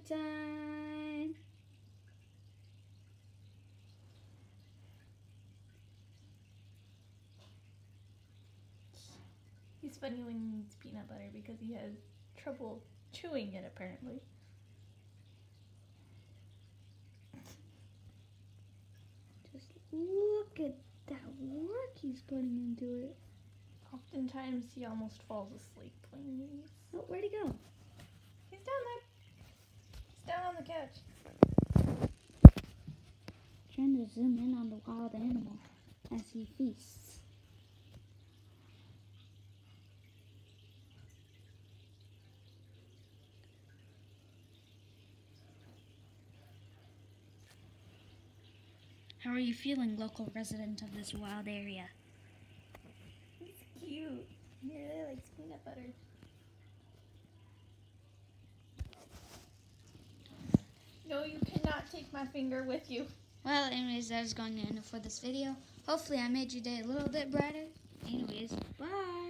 time. He's funny when he eats peanut butter because he has trouble chewing it, apparently. Just look at that work he's putting into it. Oftentimes he almost falls asleep playing these. Oh, where'd he go? He's down there. He's down on the couch. Trying to zoom in on the wild animal as he feasts. How are you feeling, local resident of this wild area? He's cute. He really likes peanut butter. No, you cannot take my finger with you. Well, anyways, that is going to end it for this video. Hopefully I made your day a little bit brighter. Anyways, bye.